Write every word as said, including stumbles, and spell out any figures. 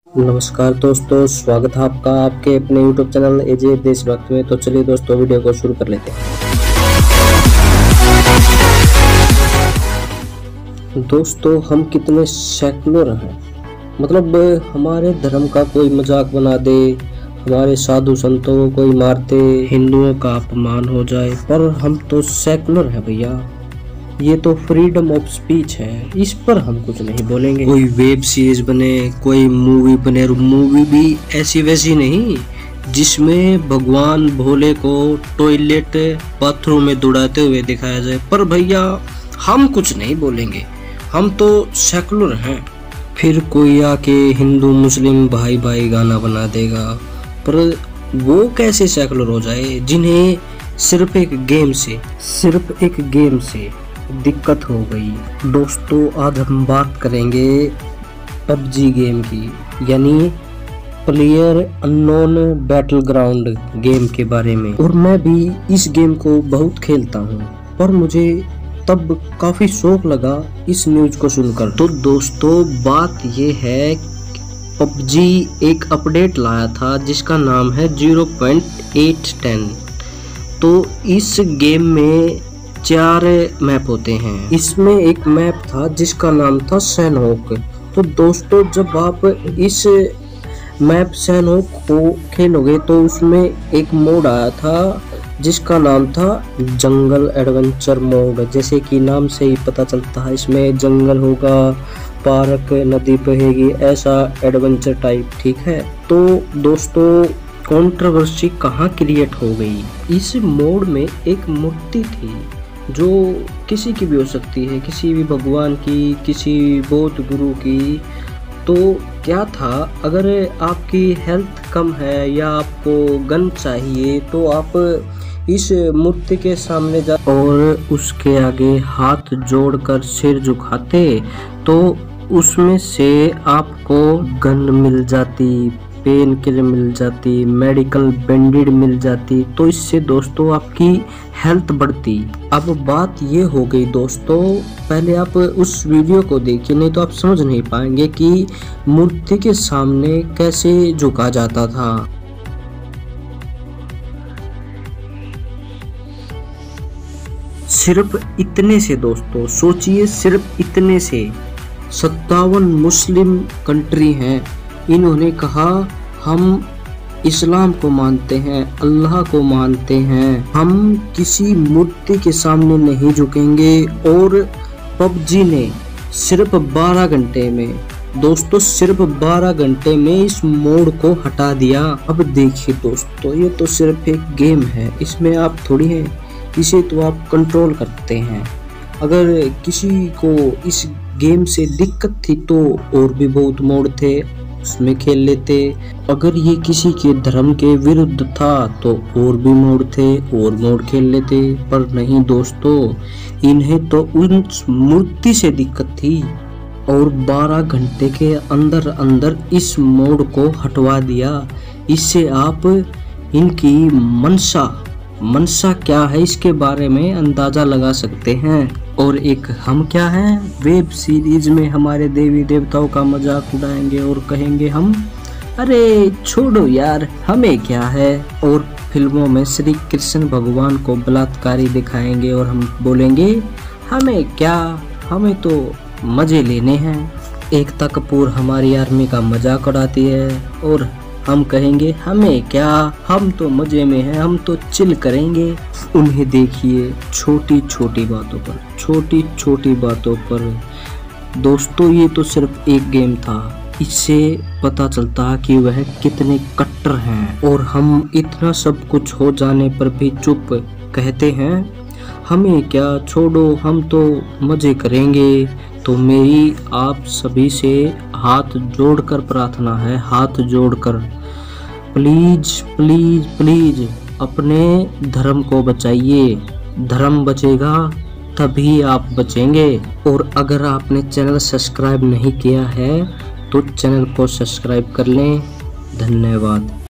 नमस्कार दोस्तों, स्वागत है आपका आपके अपने यूट्यूब चैनल एजे देशभक्त में। तो चलिए दोस्तों, वीडियो को शुरू कर लेते हैं। दोस्तों, हम कितने सेकुलर हैं, मतलब हमारे धर्म का कोई मजाक बना दे, हमारे साधु संतों को कोई मार दे, हिंदुओं का अपमान हो जाए, पर हम तो सेकुलर हैं भैया। ये तो फ्रीडम ऑफ स्पीच है, इस पर हम कुछ नहीं बोलेंगे। कोई वेब सीरीज बने, कोई मूवी बने, मूवी भी ऐसी वैसी नहीं जिसमें भगवान भोले को टॉयलेट बाथरूम में दौड़ाते हुए दिखाया जाए, पर भैया हम कुछ नहीं बोलेंगे, हम तो सेकुलर हैं। फिर कोई आके हिंदू मुस्लिम भाई भाई गाना बना देगा, पर वो कैसे सेकुलर हो जाए जिन्हें सिर्फ एक गेम से सिर्फ एक गेम से दिक्कत हो गई। दोस्तों, आज हम बात करेंगे पबजी गेम की, यानी प्लेयर अननोन बैटलग्राउंड गेम के बारे में। और मैं भी इस गेम को बहुत खेलता हूँ, पर मुझे तब काफी शौक लगा इस न्यूज को सुनकर। तो दोस्तों, बात ये है, पबजी एक अपडेट लाया था जिसका नाम है ज़ीरो पॉइंट एट टेन। तो इस गेम में चार मैप होते हैं। इसमें एक मैप था जिसका नाम था सैनहॉक। तो दोस्तों, जब आप इस मैप सैनहॉक को खेलोगे तो उसमें एक मोड आया था जिसका नाम था जंगल एडवेंचर मोड। जैसे कि नाम से ही पता चलता है, इसमें जंगल होगा, पार्क, नदी बहेगी, ऐसा एडवेंचर टाइप, ठीक है। तो दोस्तों, कंट्रोवर्सी कहाँ क्रिएट हो गई, इस मोड में एक मूर्ति थी जो किसी की भी हो सकती है, किसी भी भगवान की, किसी बौद्ध गुरु की। तो क्या था, अगर आपकी हेल्थ कम है या आपको गन चाहिए तो आप इस मूर्ति के सामने जा और उसके आगे हाथ जोड़कर सिर झुकाते तो उसमें से आपको गन मिल जाती, पेन किलर मिल जाती, मेडिकल बैंडेड मिल जाती। तो इससे दोस्तों आपकी हेल्थ बढ़ती। अब बात ये हो गई दोस्तों, पहले आप उस वीडियो को देखिए, नहीं तो आप समझ नहीं पाएंगे कि मूर्ति के सामने कैसे झुका जाता था। सिर्फ इतने से दोस्तों, सोचिए, सिर्फ इतने से सत्तावन मुस्लिम कंट्री हैं, इन्होंने कहा हम इस्लाम को मानते हैं, अल्लाह को मानते हैं, हम किसी मूर्ति के सामने नहीं झुकेंगे। और पबजी ने सिर्फ बारह घंटे में दोस्तों सिर्फ बारह घंटे में इस मोड को हटा दिया। अब देखिए दोस्तों, ये तो सिर्फ एक गेम है, इसमें आप थोड़ी हैं, इसे तो आप कंट्रोल करते हैं। अगर किसी को इस गेम से दिक्कत थी तो और भी बहुत मोड थे, उसमें खेल लेते। अगर ये किसी के धर्म के विरुद्ध था तो और भी मोड थे, और मोड खेल लेते। पर नहीं दोस्तों, इन्हें तो उस मूर्ति से दिक्कत थी और बारह घंटे के अंदर अंदर इस मोड को हटवा दिया। इससे आप इनकी मंशा मंशा क्या है इसके बारे में अंदाजा लगा सकते हैं। और एक हम क्या हैं, वेब सीरीज में हमारे देवी देवताओं का मजाक उड़ाएंगे और कहेंगे हम, अरे छोड़ो यार, हमें क्या है। और फिल्मों में श्री कृष्ण भगवान को बलात्कारी दिखाएंगे और हम बोलेंगे हमें क्या, हमें तो मजे लेने हैं। एकता कपूर हमारी आर्मी का मजाक उड़ाती है और हम कहेंगे हमें क्या, हम तो मजे में हैं, हम तो चिल करेंगे। उन्हें देखिए छोटी छोटी बातों पर छोटी छोटी बातों पर दोस्तों, ये तो सिर्फ एक गेम था, इससे पता चलता कि वह कितने कट्टर हैं। और हम इतना सब कुछ हो जाने पर भी चुप कहते हैं, हमें क्या, छोड़ो, हम तो मजे करेंगे। तो मेरी आप सभी से हाथ जोड़कर प्रार्थना है, हाथ जोड़कर, प्लीज प्लीज प्लीज अपने धर्म को बचाइए। धर्म बचेगा तभी आप बचेंगे। और अगर आपने चैनल सब्सक्राइब नहीं किया है तो चैनल को सब्सक्राइब कर लें। धन्यवाद।